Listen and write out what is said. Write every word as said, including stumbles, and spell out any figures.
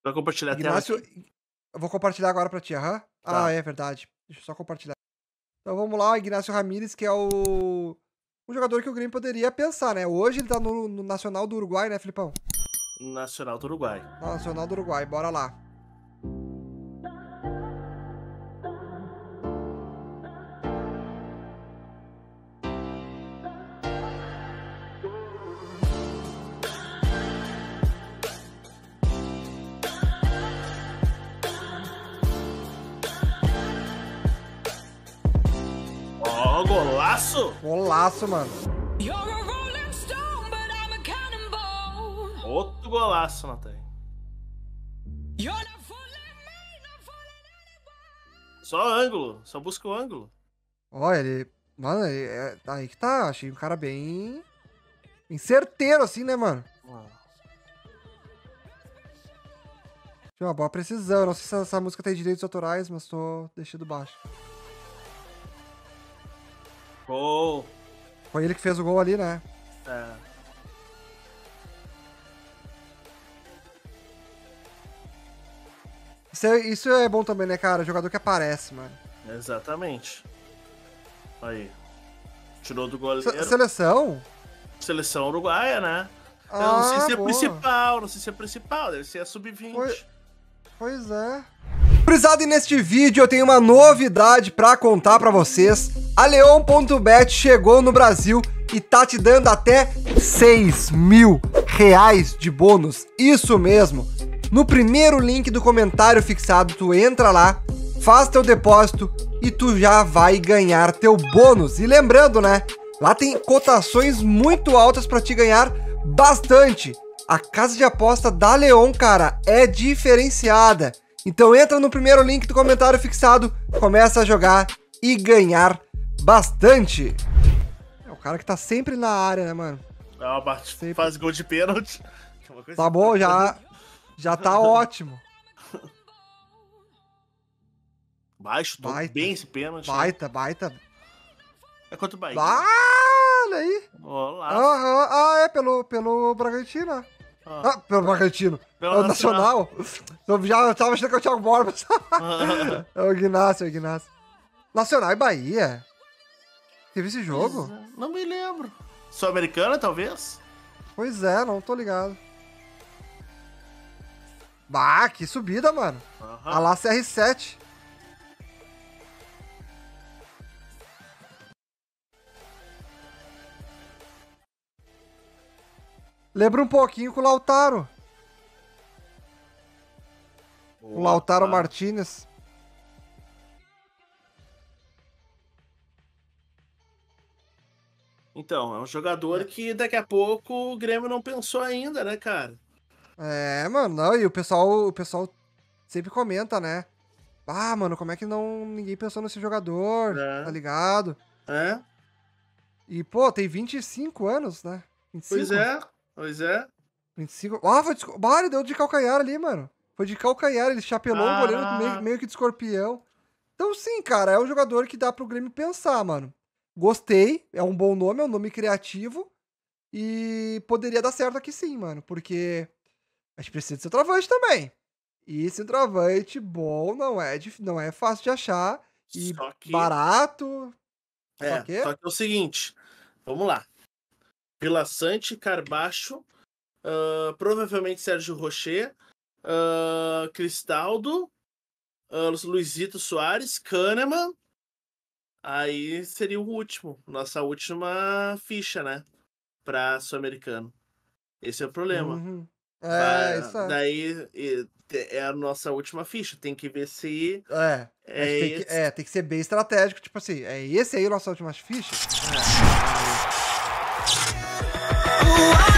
Vai compartilhar a Ignacio, tela aqui? eu vou compartilhar agora pra ti, aham. Tá. Ah, é verdade. Deixa eu só compartilhar. Então vamos lá, o Ignacio Ramírez, que é o... um jogador que o Grêmio poderia pensar, né? Hoje ele tá no, no Nacional do Uruguai, né, Filipão? Nacional do Uruguai. Nacional do Uruguai, bora lá. Ó, oh, golaço! Golaço, mano. Outro golaço, Natan. Só ângulo, só busca o ângulo. Olha, ele... Mano, ele é... aí que tá, achei um cara bem... bem certeiro, assim, né, mano? Tinha uma boa precisão. Não sei se essa música tem direitos autorais, mas tô deixando baixo. Gol! Foi ele que fez o gol ali, né? É. Isso é, isso é bom também, né, cara? Jogador que aparece, mano. Exatamente. Aí. Tirou do goleiro. Se- seleção? Seleção uruguaia, né? Ah, Eu não sei se é boa. principal, não sei se é principal, deve ser a sub vinte. Foi- Pois é. Gurizada, e neste vídeo eu tenho uma novidade pra contar pra vocês. A Leon ponto bet chegou no Brasil e tá te dando até seis mil reais de bônus. Isso mesmo. No primeiro link do comentário fixado, tu entra lá, faz teu depósito e tu já vai ganhar teu bônus. E lembrando, né? Lá tem cotações muito altas pra te ganhar bastante. A casa de aposta da Leon, cara, é diferenciada. Então entra no primeiro link do comentário fixado, começa a jogar e ganhar bastante. É o cara que tá sempre na área, né, mano? Ah, bate, Sempre. faz gol de pênalti. Uma coisa Tá bom, já, já tá ótimo. Baixo, tô Baita. bem esse pênalti. né? Baita, baita. É quanto o Bahia? Ah, olha aí. Olá. Aham, ah, é pelo, pelo Bragantino. Ah. Ah, pelo Bragantino. Pelo É o Nacional. Eu já eu tava achando que eu tinha o Borbas. É o Ignacio, é o Ignacio. Nacional e Bahia? Teve esse jogo? Não me lembro. Sul-Americana, talvez? Pois é, não tô ligado. Bah, que subida, mano. Aham. A lá C R sete. Lembra um pouquinho com o Lautaro. O Lautaro Opa. Martinez. Então, é um jogador que daqui a pouco o Grêmio não pensou ainda, né, cara? É, mano, não, e o pessoal, o pessoal sempre comenta, né? Ah, mano, como é que não ninguém pensou nesse jogador, É. tá ligado? É? E, pô, tem vinte e cinco anos, né? vinte e cinco? Pois é, pois é. vinte e cinco. Ah, foi de... esco- bah, ele deu de calcanhar ali, mano. Foi de calcanhar, ele chapelou Ah. o goleiro meio, meio que de escorpião. Então, sim, cara, é um jogador que dá pro Grêmio pensar, mano. Gostei, é um bom nome, é um nome criativo. E poderia dar certo aqui sim, mano, porque a gente precisa de centroavante também. E centroavante bom não é, dif- não é fácil de achar. E Só que. barato. É, Só que? só que é o seguinte. Vamos lá. Vila Sante, Carbacho, ah, provavelmente Sérgio Rocher, ah, Cristaldo, ah, Luizito Soares, Kahneman. Aí seria o último, nossa última ficha, né? Pra Sul-Americano. Esse é o problema. Uhum. Vai- É, isso é. Daí e- te- é a nossa última ficha. Tem que ver se É, é a gente tem que, esse. é, tem que ser bem estratégico, tipo assim, é esse aí o nosso últimas fichas? Ooh, I